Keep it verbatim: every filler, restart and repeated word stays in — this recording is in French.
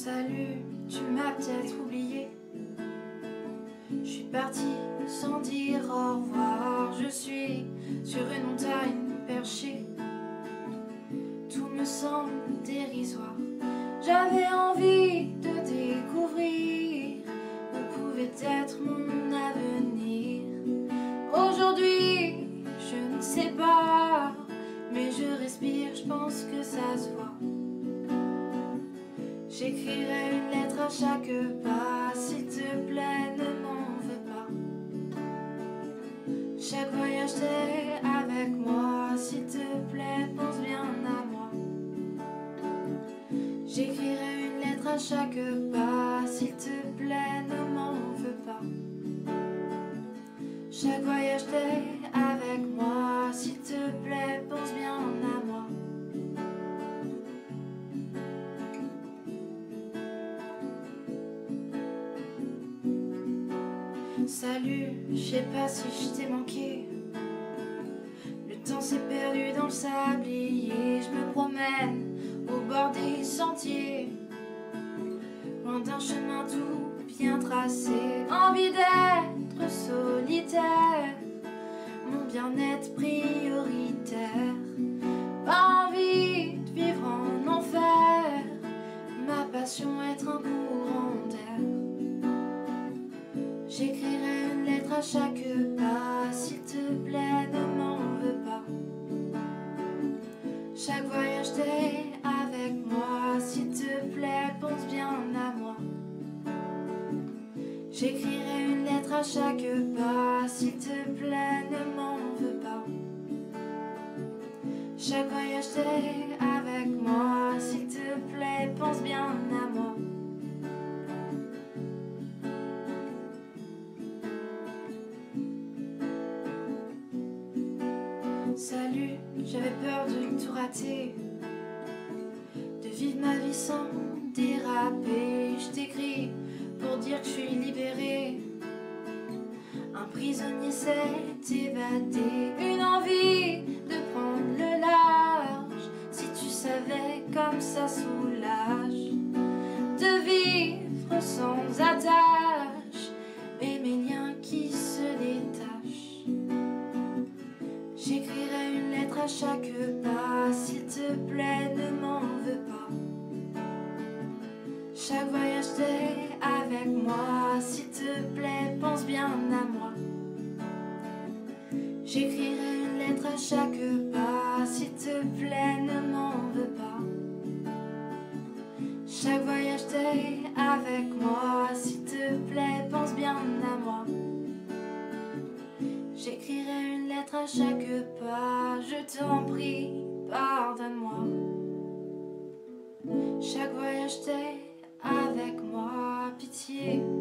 Salut, tu m'as peut-être oublié. Je suis partie sans dire au revoir. Je suis sur une montagne perchée. Tout me semble dérisoire. J'avais envie de découvrir où pouvait être mon avenir. Aujourd'hui, je ne sais pas, mais je respire, je pense que ça se voit. J'écrirai une lettre à chaque pas, s'il te plaît, ne m'en veux pas. Chaque voyage t'es avec moi, s'il te plaît, pense bien à moi. J'écrirai une lettre à chaque pas, s'il te plaît, ne m'en veux pas. Chaque voyage t'es avec moi, s'il te plaît, pense bien à moi. Salut, je sais pas si je t'ai manqué. Le temps s'est perdu dans le sablier. Je me promène au bord des sentiers, loin d'un chemin tout bien tracé. Envie d'être solitaire, mon bien-être prioritaire. Pas envie de vivre en enfer, ma passion être un courant d'air. J'écrirai une lettre à chaque pas, s'il te plaît, ne m'en veux pas. Chaque voyage t'es avec moi, s'il te plaît, pense bien à moi. J'écrirai une lettre à chaque pas, s'il te plaît, ne m'en veux pas. Chaque voyage t'es avec moi, s'il te plaît, pense bien à moi. Salut, j'avais peur de tout rater, de vivre ma vie sans déraper. Je t'écris pour dire que je suis libérée. Un prisonnier s'est évadé. Une envie de prendre le large. Si tu savais comme ça soulage, de vivre sans attache et mes liens qui se détachent. J'écrirai une lettre à chaque pas, s'il te plaît, ne m'en veux pas. Chaque voyage t'es avec moi, s'il te plaît, pense bien à moi. J'écrirai une lettre à chaque pas, s'il te plaît, ne m'en veux pas. Chaque voyage t'es avec moi, s'il te plaît, pense bien à moi. J'écrirai une lettre à chaque pas, je t'en prie, pardonne-moi. Chaque voyage t'es avec moi, pitié.